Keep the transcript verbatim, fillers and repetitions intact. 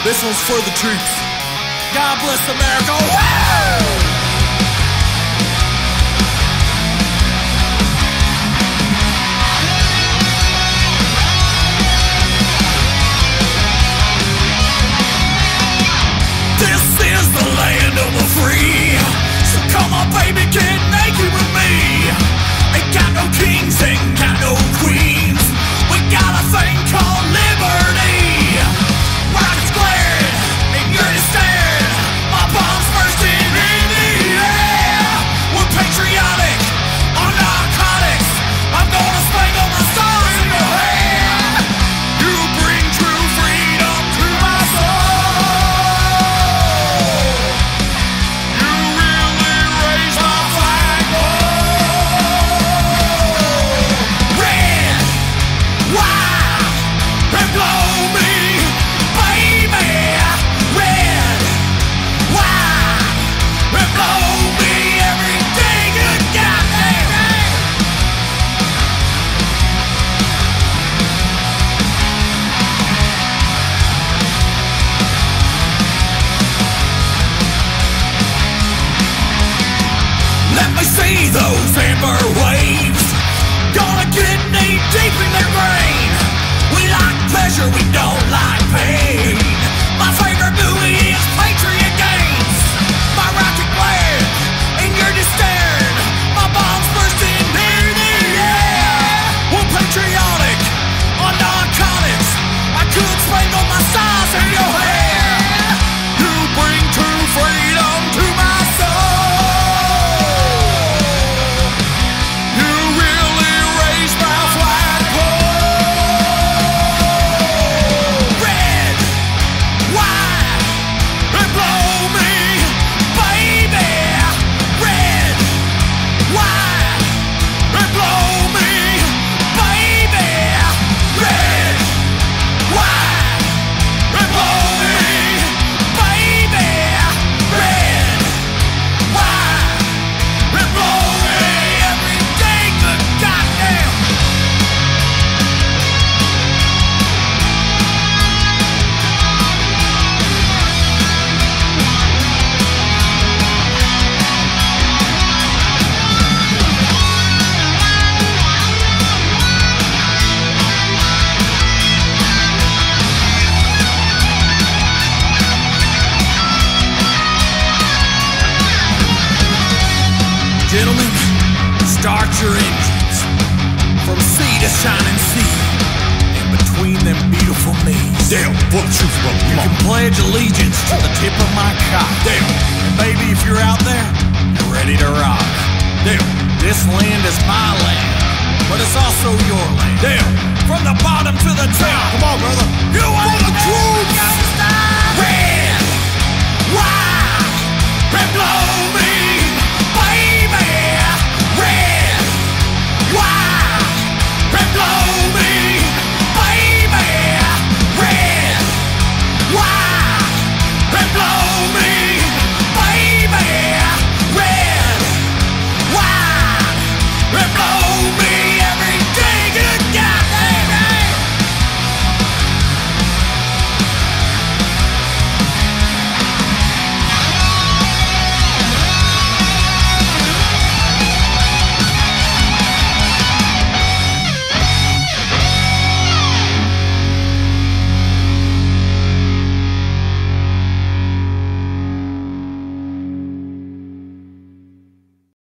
This one's for the troops. God bless America. Woo! This is the land of the free. So come on, baby, get naked with me. Ain't got no kings, ain't got no queens. We got a thing called liberty. Rockets glaring, and you're just staring. My bombs bursting in the air. We're patriotic on narcotics. I'm gonna spangle my stars in your hair. You bring true freedom to my soul. You really raise my flagpole. Red, white, and blow me, baby. Red, white, and blow me everything you got there. Let me see those amber waves. Gonna get knee deep in their brain. We like pleasure, we don't like pain. My favorite movie is Patriot Games. My rocket glaring, and you're just staring. My bombs bursting in the air. We're patriotic on narcotics. I could spangle my stars in your hair. You bring true freedom to my soul. You really raise my flagpole. Red, white, and blow me, baby. Red, white, and blow me, baby. Red, white, and blow me, baby. Red, white, and blow me everything but goddamn. Gentlemen, start your engines. From sea to shining sea, and between them beautiful knees. Dale, pull the troops, brother. You Come can on. pledge allegiance to the tip of my cock. Dale. And baby, if you're out there, you're ready to rock. Dale. This land is my land, but it's also your land. Dale. From the bottom